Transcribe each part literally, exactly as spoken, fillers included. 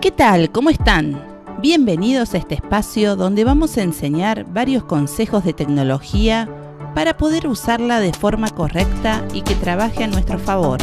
¿Qué tal? ¿Cómo están? Bienvenidos a este espacio donde vamos a enseñar varios consejos de tecnología para poder usarla de forma correcta y que trabaje a nuestro favor.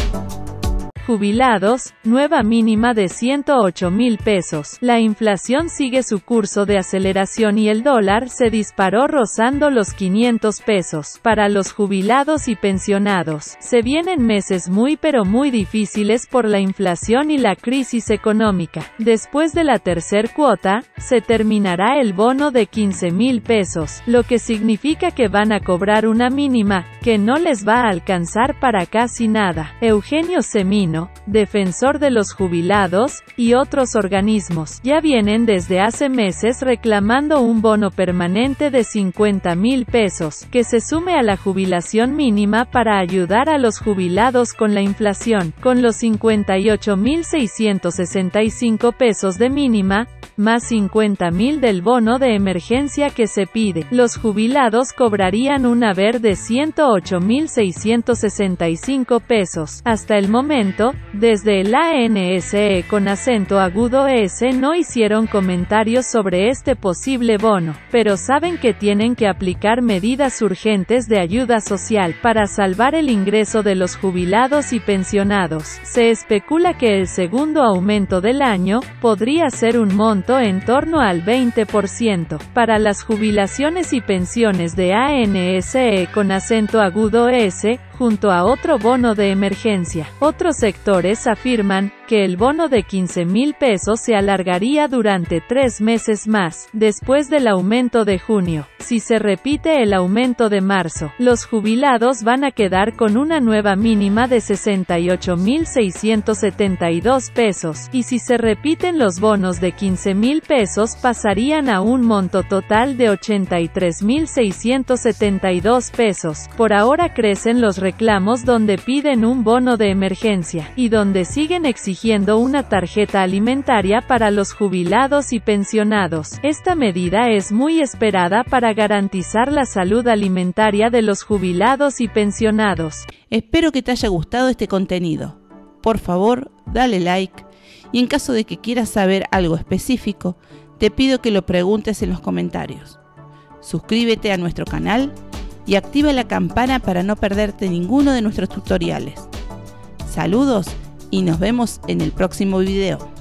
Jubilados, nueva mínima de ciento ocho mil pesos. La inflación sigue su curso de aceleración y el dólar se disparó rozando los quinientos pesos. Para los jubilados y pensionados, se vienen meses muy pero muy difíciles por la inflación y la crisis económica. Después de la tercer cuota, se terminará el bono de quince mil pesos, lo que significa que van a cobrar una mínima, que no les va a alcanzar para casi nada. Eugenio Semino, defensor de los jubilados, y otros organismos, ya vienen desde hace meses reclamando un bono permanente de cincuenta mil pesos, que se sume a la jubilación mínima para ayudar a los jubilados con la inflación, con los cincuenta y ocho mil seiscientos sesenta y cinco pesos de mínima, más cincuenta mil del bono de emergencia que se pide. Los jubilados cobrarían un haber de ciento ocho mil seiscientos sesenta y cinco pesos. Hasta el momento, desde el A N S E con acento agudo S no hicieron comentarios sobre este posible bono, pero saben que tienen que aplicar medidas urgentes de ayuda social para salvar el ingreso de los jubilados y pensionados. Se especula que el segundo aumento del año podría ser un monto en torno al veinte por ciento. Para las jubilaciones y pensiones de A N S E con acento agudo S, junto a otro bono de emergencia. Otros sectores afirman que el bono de quince mil pesos se alargaría durante tres meses más, después del aumento de junio. Si se repite el aumento de marzo, los jubilados van a quedar con una nueva mínima de sesenta y ocho mil seiscientos setenta y dos pesos, y si se repiten los bonos de quince mil pesos pasarían a un monto total de ochenta y tres mil seiscientos setenta y dos pesos. Por ahora crecen los reclamos donde piden un bono de emergencia, y donde siguen exigiendo una tarjeta alimentaria para los jubilados y pensionados. Esta medida es muy esperada para garantizar la salud alimentaria de los jubilados y pensionados. Espero que te haya gustado este contenido. Por favor, dale like, y en caso de que quieras saber algo específico, te pido que lo preguntes en los comentarios. Suscríbete a nuestro canal y activa la campana para no perderte ninguno de nuestros tutoriales. Saludos y nos vemos en el próximo video.